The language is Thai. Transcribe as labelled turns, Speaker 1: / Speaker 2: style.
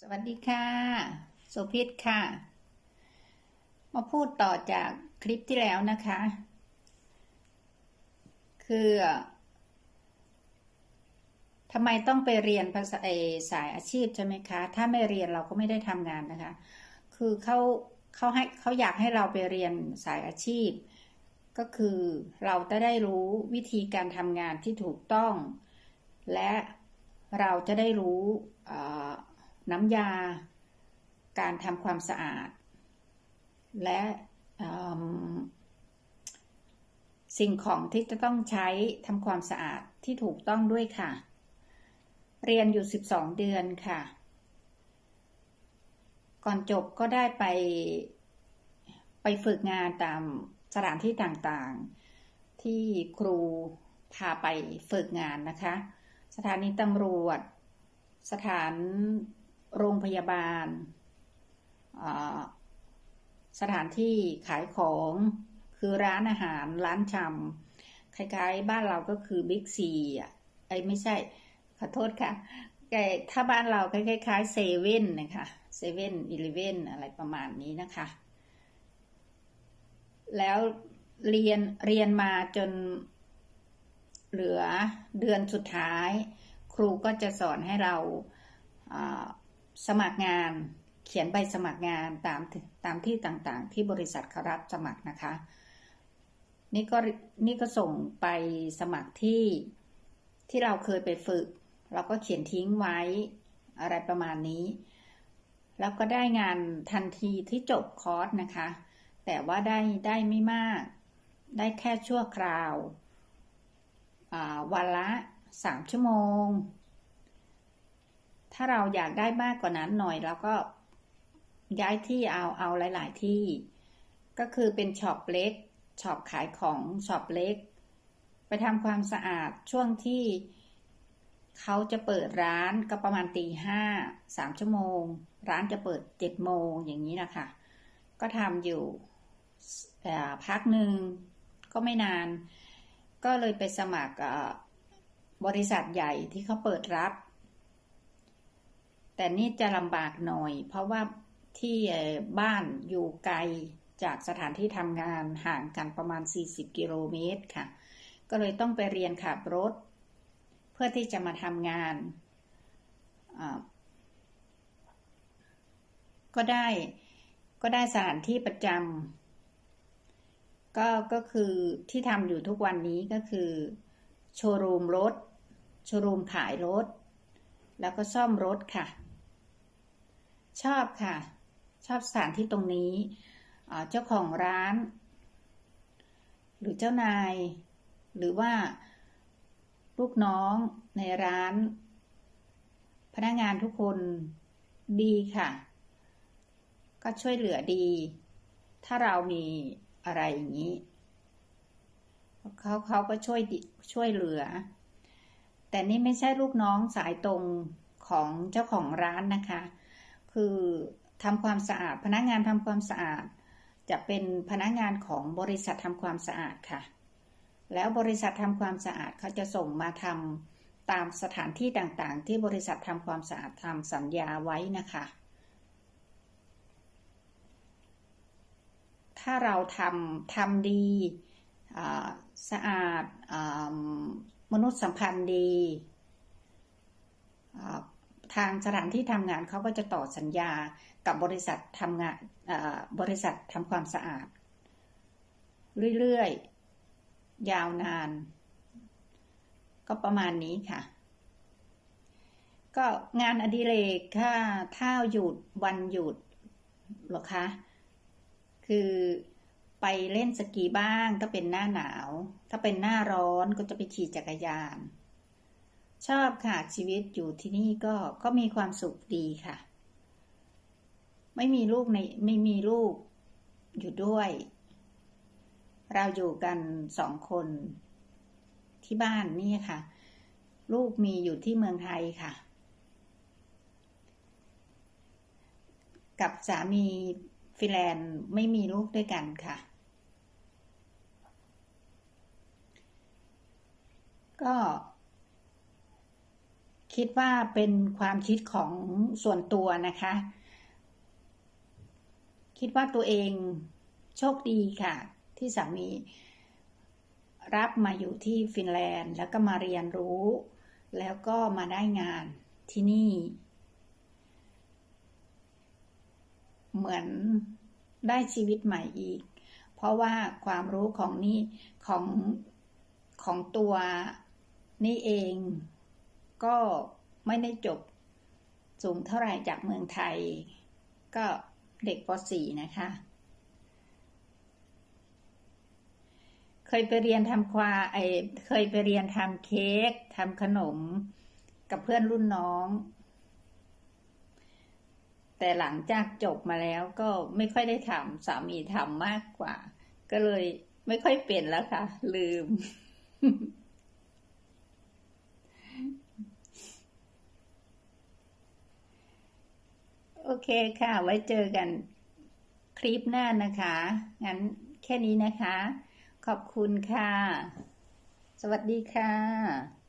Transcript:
Speaker 1: สวัสดีค่ะโสภิตค่ะ มาพูดต่อจากคลิปที่แล้วนะคะ คือทำไมต้องไปเรียนภาษาสายอาชีพใช่ไหมคะ ถ้าไม่เรียนเราก็ไม่ได้ทำงานนะคะ คือเขาอยากให้เราไปเรียนสายอาชีพ ก็คือเราจะได้รู้วิธีการทำงานที่ถูกต้อง และเราจะได้รู้น้ำยาการทำความสะอาด และสิ่งของที่จะต้องใช้ทำความสะอาดที่ถูกต้องด้วยค่ะ เรียนอยู่12 เดือนค่ะ ก่อนจบก็ได้ไปฝึกงานตามสถานที่ต่างๆที่ครูพาไปฝึกงานนะคะ สถานีตำรวจ สถานโรงพยาบาล สถานที่ขายของคือร้านอาหารร้านชำคล้ายๆบ้านเราก็คือบิ๊กซีไม่ใช่ขอโทษค่ะถ้าบ้านเราคล้ายๆเซเว่นนะคะเซเว่น11อะไรประมาณนี้นะคะ แล้วเรียนมาจนเหลือเดือนสุดท้ายครูก็จะสอนให้เราสมัครงานเขียนใบสมัครงานตามที่ต่างๆที่บริษัทเขารับสมัครนะคะนี่ก็ส่งไปสมัครที่เราเคยไปฝึกเราก็เขียนทิ้งไว้อะไรประมาณนี้แล้วก็ได้งานทันทีที่จบคอร์สนะคะแต่ว่าได้ไม่มากได้แค่ชั่วคราววันละ3 ชั่วโมงถ้าเราอยากได้มากกว่านั้นหน่อยเราก็ย้ายที่เอาหลายๆที่ก็คือเป็นช็อปเล็กช็อปขายของช็อปเล็กไปทำความสะอาดช่วงที่เขาจะเปิดร้านก็ประมาณตี 5 3 ชั่วโมงร้านจะเปิด7 โมงอย่างนี้นะคะก็ทำอยู่พักหนึ่งก็ไม่นานก็เลยไปสมัครบริษัทใหญ่ที่เขาเปิดรับแต่นี่จะลำบากหน่อยเพราะว่าที่บ้านอยู่ไกลจากสถานที่ทำงานห่างกันประมาณ40 กิโลเมตรค่ะก็เลยต้องไปเรียนขับรถเพื่อที่จะมาทำงานก็ได้สถานที่ประจำก็คือที่ทำอยู่ทุกวันนี้ก็คือโชว์รูมรถโชว์รูมขายรถแล้วก็ซ่อมรถค่ะชอบค่ะชอบสถานที่ตรงนี้เจ้าของร้านหรือเจ้านายหรือว่าลูกน้องในร้านพนักงานทุกคนดีค่ะก็ช่วยเหลือดีถ้าเรามีอะไรอย่างนี้เขาก็ช่วยเหลือแต่นี่ไม่ใช่ลูกน้องสายตรงของเจ้าของร้านนะคะคือทำความสะอาดพนักงานทำความสะอาดจะเป็นพนักงานของบริษัททำความสะอาดค่ะแล้วบริษัททำความสะอาดเขาจะส่งมาทำตามสถานที่ต่างๆที่บริษัททำความสะอาดทำสัญญาไว้นะคะถ้าเราทำดีสะอาดมนุษยสัมพันธ์ดีทางสถานที่ทำงานเขาก็จะต่อสัญญากับบริษัททำงานบริษัททำความสะอาดเรื่อยๆยาวนานก็ประมาณนี้ค่ะก็งานอดิเรกถ้าหยุดวันหยุดหรอคะคือไปเล่นสกีบ้างถ้าเป็นหน้าหนาวถ้าเป็นหน้าร้อนก็จะไปขี่จักรยานชอบค่ะชีวิตอยู่ที่นี่ก็มีความสุขดีค่ะไม่มีลูกอยู่ด้วยเราอยู่กัน2 คนที่บ้านนี่ค่ะลูกมีอยู่ที่เมืองไทยค่ะกับสามีฟินแลนด์ไม่มีลูกด้วยกันค่ะก็คิดว่าเป็นความคิดของส่วนตัวนะคะ คิดว่าตัวเองโชคดีค่ะที่สามีรับมาอยู่ที่ฟินแลนด์แล้วก็มาเรียนรู้แล้วก็มาได้งานที่นี่ เหมือนได้ชีวิตใหม่อีกเพราะว่าความรู้ของนี่ของตัวนี่เองก็ไม่ได้จบสูงเท่าไหร่จากเมืองไทยก็เด็กป .4 นะคะเคยไปเรียนทำเคยไปเรียนทำเค้กทำขนมกับเพื่อนรุ่นน้องแต่หลังจากจบมาแล้วก็ไม่ค่อยได้ทำสามีทำมากกว่าก็เลยไม่ค่อยเป็นแล้วค่ะลืม โอเคค่ะไว้เจอกันคลิปหน้านะคะงั้นแค่นี้นะคะขอบคุณค่ะสวัสดีค่ะ